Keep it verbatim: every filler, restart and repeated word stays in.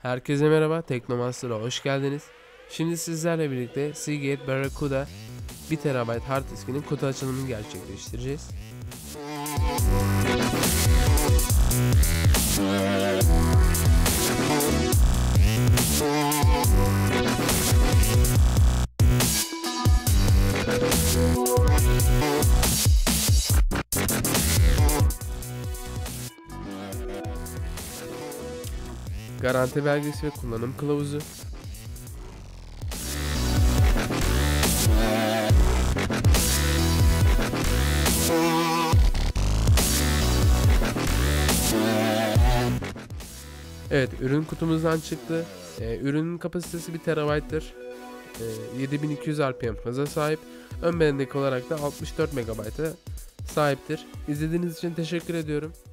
Herkese merhaba, Teknomaster'a hoş geldiniz. Şimdi sizlerle birlikte Seagate Barracuda bir terabayt hard diskinin kutu açılımını gerçekleştireceğiz. Garanti belgesi ve kullanım kılavuzu. Evet, ürün kutumuzdan çıktı. Ee, ürünün kapasitesi bir terabayttır. Ee, yedi bin iki yüz R P M hıza sahip. Ön bellek olarak da altmış dört megabayta sahiptir. İzlediğiniz için teşekkür ediyorum.